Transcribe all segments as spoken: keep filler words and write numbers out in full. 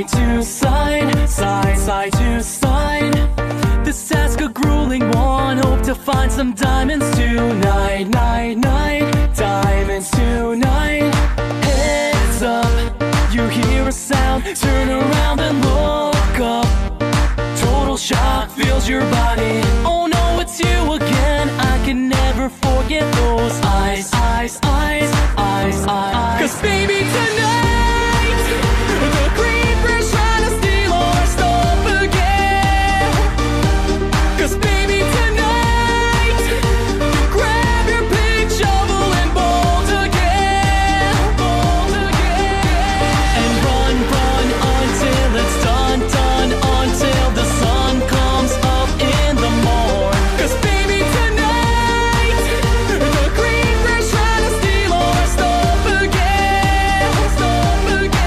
side to side, side, side to side. This task a grueling one, hope to find some diamonds tonight, night, night, diamonds tonight. Heads up, you hear a sound, turn around and look up. Total shock fills your body, oh no, it's you again. I can never forget those eyes, eyes, eyes, eyes, eyes. Cause baby tonight, the creeper's trying to steal our stuff again. Cause baby tonight, you grab your pick, shovel and bolt again, bolt again. And run, run until it's done, done, until the sun comes up in the morn. Cause baby tonight, the creeper's trying to steal our stuff again, stuff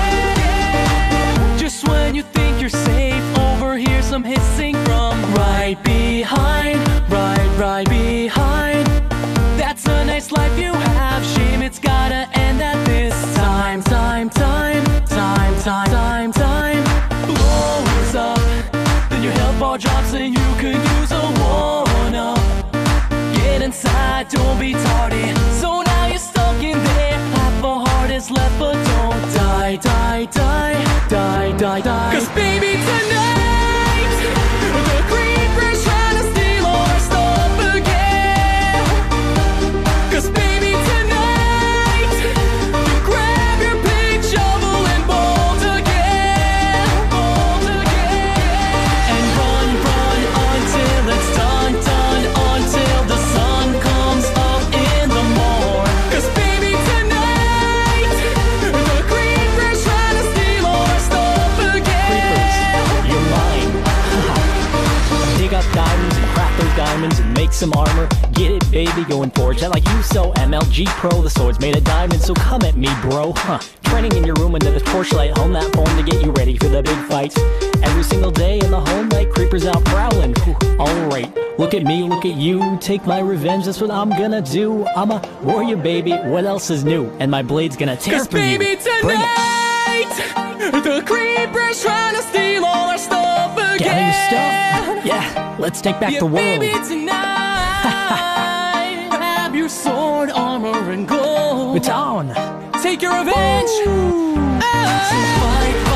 again. Just when you think you're safe, overhear some hissing from right behind, right, right behind. That's a nice life you have, shame it's gotta end at this time, time, time, time, time, time, time. Blows up, then your health bar drops and you could use a one-up. Get inside, don't be tardy. So now you're stuck in there, half a heart is left, but don't die, die, die, die, die, die. Cause baby tonight, the creeper's trying to steal our stuff again. Cause baby tonight, you grab your pick, shovel and bolt again, bolt again. And run, run until it's done, done, until the sun comes up in the morn. Cause baby tonight, the creeper's trying to steal our stuff again. You're mine. Dig up diamonds and craft those diamonds and make some armor. Get it, baby, going forge that like you so M L G Pro. The sword's made of diamonds, so come at me, bro. Huh. Training in your room under the torchlight, home that form to get you ready for the big fights. Every single day in the home light, creepers out prowling. Alright, look at me, look at you. Take my revenge, that's what I'm gonna do. I'm a warrior, baby, what else is new? And my blade's gonna tear Cause through you. baby Bring it. tonight, the creeper's trying to steal all our stuff again. Getting stuff? Yeah, let's take back Yeah, the world. baby tonight, grab your sword, armor and gold. It's on. Take your revenge. Ah. So fight,